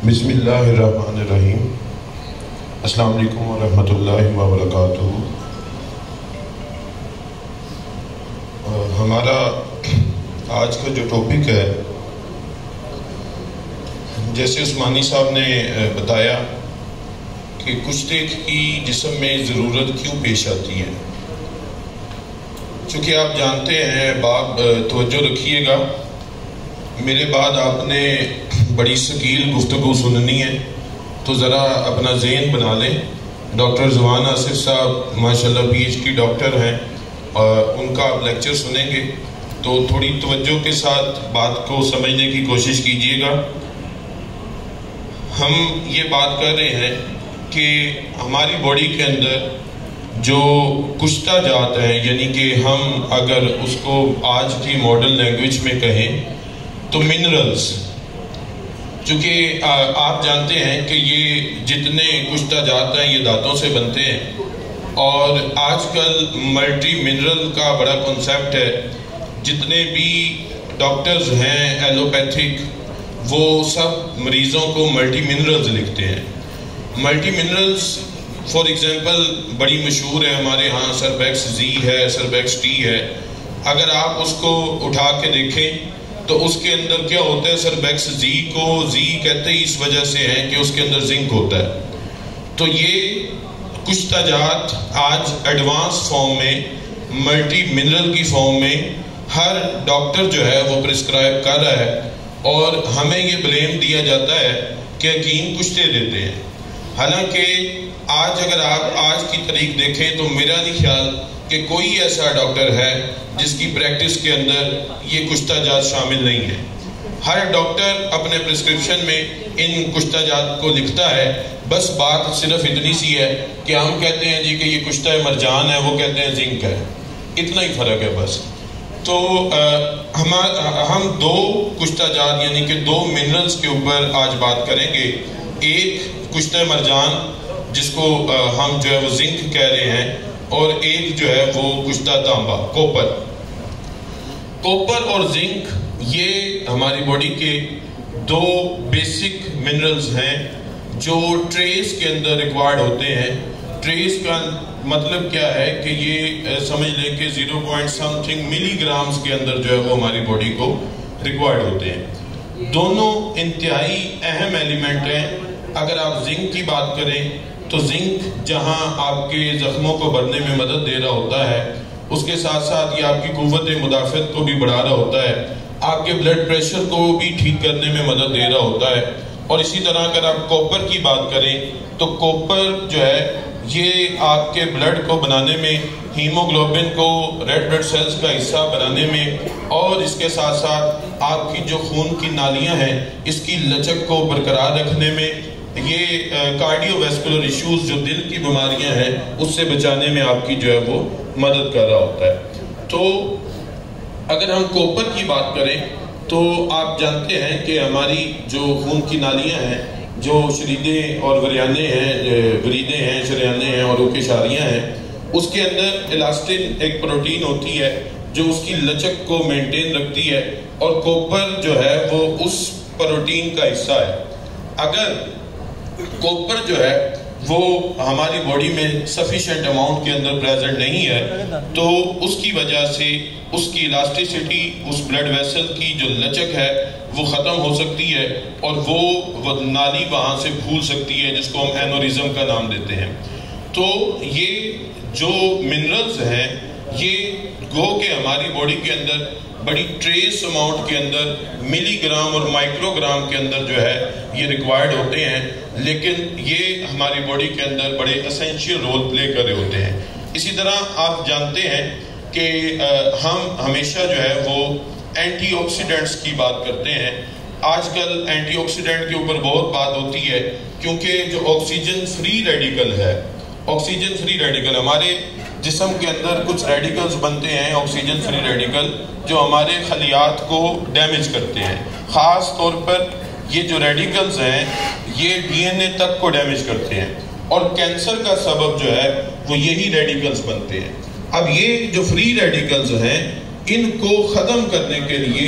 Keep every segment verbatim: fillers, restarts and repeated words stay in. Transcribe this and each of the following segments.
بسم اللہ الرحمن الرحیم۔ السلام علیکم ورحمۃ اللہ وبرکاتہ۔ ہمارا آج کا جو ٹاپک ہے، جیسے عثمانی صاحب نے بتایا کہ کشتے کی جسم میں ضرورت کیوں پیش آتی ہے۔ چونکہ آپ جانتے ہیں، باپ توجہ رکھیے گا، میرے بعد آپ نے بڑی ثقیل گفتگو سننی ہے، تو ذرا اپنا ذہن بنا لیں۔ ڈاکٹر زوان آصف صاحب ماشاءاللہ پی ایچ ڈی ڈاکٹر ہیں، اور ان کا آپ لیکچر سنیں گے تو تھوڑی توجہ کے ساتھ بات کو سمجھنے کی کوشش کیجیے گا۔ ہم یہ بات کر رہے ہیں کہ ہماری باڈی کے اندر جو کشتہ جات ہیں، یعنی کہ ہم اگر اس کو آج کی ماڈرن لینگویج میں کہیں تو منرلز، چونکہ آپ جانتے ہیں کہ یہ جتنے کشتہ جات ہیں یہ دانتوں سے بنتے ہیں، اور آج کل ملٹی منرل کا بڑا کنسیپٹ ہے۔ جتنے بھی ڈاکٹرز ہیں ایلوپیتھک، وہ سب مریضوں کو ملٹی منرلز لکھتے ہیں۔ ملٹی منرلز فار ایگزامپل بڑی مشہور ہے ہمارے ہاں، سربیکس زی ہے، سربیکس ٹی ہے۔ اگر آپ اس کو اٹھا کے دیکھیں تو اس کے اندر کیا ہوتا ہے، سربیکس زی کو زی کہتے ہی اس وجہ سے ہیں کہ اس کے اندر زنک ہوتا ہے۔ تو یہ کشتہ جات آج ایڈوانس فارم میں، ملٹی منرل کی فارم میں ہر ڈاکٹر جو ہے وہ پرسکرائب کر رہا ہے، اور ہمیں یہ بلیم دیا جاتا ہے کہ حکیم کشتے دیتے ہیں۔ حالانکہ آج اگر آپ آج کی تاریخ دیکھیں تو میرا نہیں خیال کہ کوئی ایسا ڈاکٹر ہے جس کی پریکٹس کے اندر یہ کشتہ جات شامل نہیں ہے۔ ہر ڈاکٹر اپنے پرسکرپشن میں ان کشتہ جات کو لکھتا ہے، بس بات صرف اتنی سی ہے کہ ہم کہتے ہیں جی کہ یہ کشتہ مرجان ہے، وہ کہتے ہیں زنک ہے، اتنا ہی فرق ہے بس۔ تو ہم دو کشتہ جات یعنی کہ دو منرلز کے اوپر آج بات کریں گے۔ ایک کشتہ مرجان جس کو ہم جو ہے وہ زنک کہہ رہے ہیں، اور ایک جو ہے وہ کشتہ تانبا، کوپر۔ کوپر اور زنک یہ ہماری باڈی کے دو بیسک منرلز ہیں جو ٹریس کے اندر ریکوائرڈ ہوتے ہیں۔ ٹریس کا مطلب کیا ہے کہ یہ سمجھ لیں کہ zero point something milligrams کے اندر جو ہے وہ ہماری باڈی کو ریکوائرڈ ہوتے ہیں۔ دونوں انتہائی اہم ایلیمنٹ ہیں۔ اگر آپ زنک کی بات کریں تو زنک جہاں آپ کے زخموں کو بھرنے میں مدد دے رہا ہوتا ہے، اس کے ساتھ ساتھ یہ آپ کی قوت مدافعت کو بھی بڑھا رہا ہوتا ہے، آپ کے بلڈ پریشر کو بھی ٹھیک کرنے میں مدد دے رہا ہوتا ہے۔ اور اسی طرح اگر آپ کوپر کی بات کریں تو کوپر جو ہے یہ آپ کے بلڈ کو بنانے میں، ہیموگلوبن کو، ریڈ بلڈ سیلز کا حصہ بنانے میں، اور اس کے ساتھ ساتھ آپ کی جو خون کی نالیاں ہیں اس کی لچک کو برقرار رکھنے میں، یہ کارڈیو ویسکولر ایشوز جو دل کی بیماریاں ہیں اس سے بچانے میں آپ کی جو ہے وہ مدد کر رہا ہوتا ہے۔ تو اگر ہم کوپر کی بات کریں تو آپ جانتے ہیں کہ ہماری جو خون کی نالیاں ہیں، جو شریدیں اور وریانے ہیں، وریدیں ہیں، شریانے ہیں اور روکے شاریاں ہیں، اس کے اندر الاسٹن ایک پروٹین ہوتی ہے جو اس کی لچک کو مینٹین رکھتی ہے، اور کوپر جو ہے وہ اس پروٹین کا حصہ ہے۔ اگر کوپر جو ہے وہ ہماری باڈی میں سفیشینٹ اماؤنٹ کے اندر پریزنٹ نہیں ہے تو اس کی وجہ سے اس کی الاسٹیسٹی، اس بلڈ ویسل کی جو لچک ہے وہ ختم ہو سکتی ہے، اور وہ نالی وہاں سے پھول سکتی ہے، جس کو ہم اینوریزم کا نام دیتے ہیں۔ تو یہ جو منرلز ہیں یہ گو کہ ہماری باڈی کے اندر بڑی ٹریس اماؤنٹ کے اندر، ملی گرام اور مائکرو گرام کے اندر جو ہے یہ ریکوائرڈ ہوتے ہیں، لیکن یہ ہماری باڈی کے اندر بڑے اسینشیل رول پلے کر رہے ہوتے ہیں۔ اسی طرح آپ جانتے ہیں کہ ہم ہمیشہ جو ہے وہ اینٹی آکسیڈنٹس کی بات کرتے ہیں۔ آج کل اینٹی آکسیڈنٹ کے اوپر بہت بات ہوتی ہے، کیونکہ جو آکسیجن فری ریڈیکل ہے، آکسیجن فری ریڈیکل ہمارے جسم کے اندر کچھ ریڈیکلز بنتے ہیں، آکسیجن فری ریڈیکل، جو ہمارے خلیات کو ڈیمیج کرتے ہیں۔ خاص طور پر یہ جو ریڈیکلز ہیں یہ ڈی این اے تک کو ڈیمیج کرتے ہیں، اور کینسر کا سبب جو ہے وہ یہی ریڈیکلز بنتے ہیں۔ اب یہ جو فری ریڈیکلز ہیں ان کو ختم کرنے کے لیے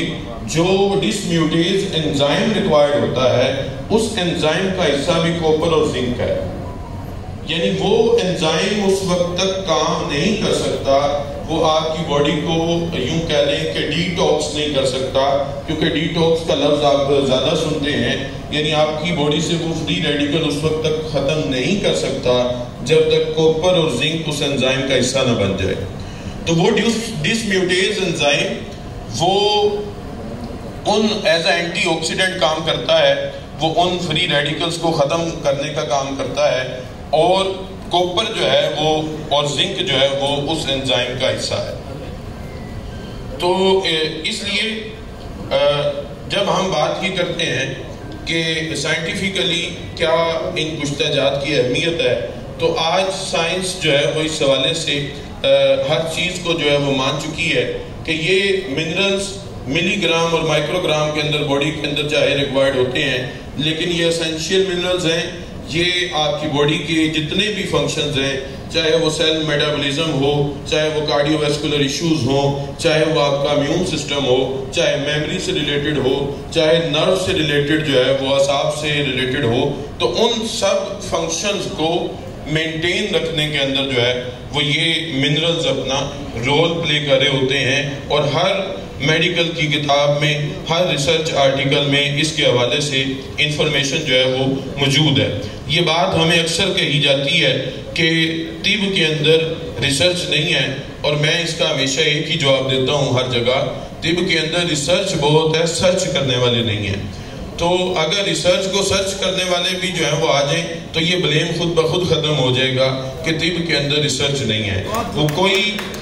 جو ڈسمیوٹیز انزائم ریکوائرڈ ہوتا ہے اس انزائم کا حصہ بھی کوپر اور زنک ہے. یعنی وہ انزائم اس وقت تک کام نہیں کر سکتا, وہ آپ کی باڈی کو یوں کہہ لیں کہ ڈی ٹاکس نہیں کر سکتا, کیونکہ ڈی ٹاکس کا لفظ آپ زیادہ سنتے ہیں. یعنی آپ کی باڈی سے وہ فری ریڈیکل اس وقت تک ختم نہیں کر سکتا جب تک کوپر اور زنک اس انزائم کا حصہ نہ بن جائے. تو وہ ڈسمیوٹیز انزائم وہ ان ایز اے اینٹی آکسیڈنٹ کام کرتا ہے, وہ ان فری ریڈیکلز کو ختم کرنے کا کام کرتا ہے, اور کوپر جو ہے وہ اور زنک جو ہے وہ اس انزائم کا حصہ ہے. تو اس لیے جب ہم بات کی کرتے ہیں کہ سائنٹیفکلی کیا ان کشتہ جات کی اہمیت ہے, تو آج سائنس جو ہے وہ اس حوالے سے ہر چیز کو جو ہے وہ مان چکی ہے کہ یہ منرلز ملی گرام اور مائکرو گرام کے اندر باڈی کے اندر چاہے ریکوائرڈ ہوتے ہیں, لیکن یہ اسینشیل منرلز ہیں. یہ آپ کی باڈی کے جتنے بھی فنکشنز ہیں, چاہے وہ سیل میٹابولزم ہو, چاہے وہ کارڈیو ویسکولر ایشوز ہوں, چاہے وہ آپ کا امیون سسٹم ہو, چاہے میموری سے ریلیٹڈ ہو, چاہے نرو سے ریلیٹڈ جو ہے وہ اعصاب سے ریلیٹڈ ہو, تو ان سب فنکشنز کو مینٹین رکھنے کے اندر جو ہے وہ یہ منرلز اپنا رول پلے کر رہے ہوتے ہیں. اور ہر میڈیکل کی کتاب میں, ہر ریسرچ آرٹیکل میں اس کے حوالے سے انفارمیشن جو ہے وہ موجود ہے. یہ بات ہمیں اکثر کہی جاتی ہے کہ طب کے اندر ریسرچ نہیں ہے, اور میں اس کا ہمیشہ ایک ہی جواب دیتا ہوں ہر جگہ, طب کے اندر ریسرچ بہت ہے, سرچ کرنے والے نہیں ہیں. تو اگر ریسرچ کو سرچ کرنے والے بھی جو ہیں وہ آ جائیں تو یہ بلیم خود بخود ختم ہو جائے گا کہ طب کے اندر ریسرچ نہیں ہے. وہ کوئی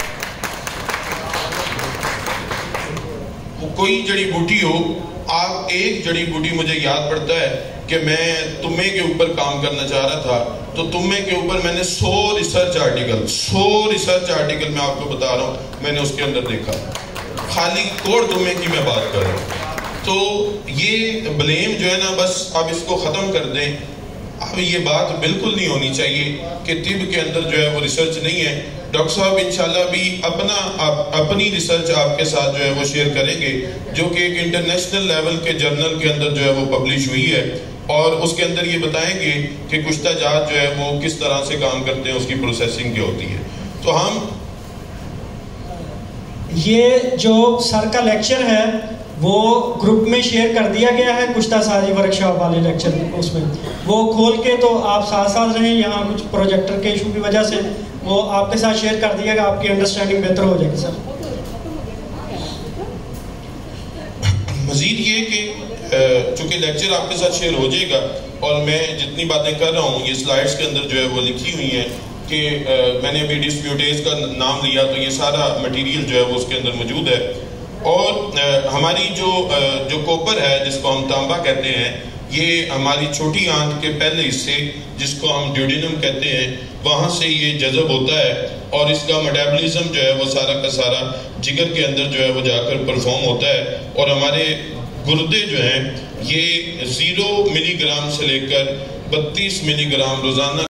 وہ کوئی جڑی بوٹی ہو, آپ ایک جڑی بوٹی مجھے یاد پڑتا ہے کہ میں تمے کے اوپر کام کرنا چاہ رہا تھا, تو تمے کے اوپر میں نے سو ریسرچ آرٹیکل سو ریسرچ آرٹیکل میں آپ کو بتا رہا ہوں میں نے اس کے اندر دیکھا, خالی کوڑ تمے کی میں بات کر رہا ہوں. تو یہ بلیم جو ہے نا, بس اب اس کو ختم کر دیں. اب یہ بات بالکل نہیں ہونی چاہیے کہ طب کے اندر جو ہے وہ ریسرچ نہیں ہے. ڈاکٹر صاحب انشاءاللہ بھی اپنا اپنی ریسرچ آپ کے ساتھ جو ہے وہ شیئر کریں گے, جو کہ ایک انٹرنیشنل لیول کے جرنل کے اندر جو ہے وہ پبلش ہوئی ہے, اور اس کے اندر یہ بتائیں گے کہ کشتہ جات جو ہے وہ کس طرح سے کام کرتے ہیں, اس کی پروسیسنگ کیا ہوتی ہے. تو ہم یہ جو سر کا لیکچر ہے وہ گروپ میں شیئر کر دیا گیا ہے, کشتہ سازی ورکشاپ والے لیکچر اس میں وہ کھول کے, تو آپ ساتھ ساتھ رہیں. یہاں کچھ پروجیکٹر کے ایشو کی وجہ سے وہ آپ کے ساتھ شیئر کر دیا گا, آپ کی انڈرسٹینڈنگ بہتر ہو جائے گی. سر مزید یہ کہ چونکہ لیکچر آپ کے ساتھ شیئر ہو جائے گا, اور میں جتنی باتیں کر رہا ہوں یہ سلائڈز کے اندر جو ہے وہ لکھی ہوئی ہیں کہ میں نے ابھی ڈسمیوٹیز کا نام لیا, تو یہ سارا مٹیریل جو ہے وہ اس کے اندر موجود ہے. اور ہماری جو جو کوپر ہے جس کو ہم تانبا کہتے ہیں, یہ ہماری چھوٹی آنت کے پہلے حصے جس کو ہم ڈیوڈینم کہتے ہیں, وہاں سے یہ جذب ہوتا ہے, اور اس کا میٹابولزم جو ہے وہ سارا کا سارا جگر کے اندر جو ہے وہ جا کر پرفارم ہوتا ہے. اور ہمارے گردے جو ہیں یہ زیرو ملی گرام سے لے کر بتیس ملی گرام روزانہ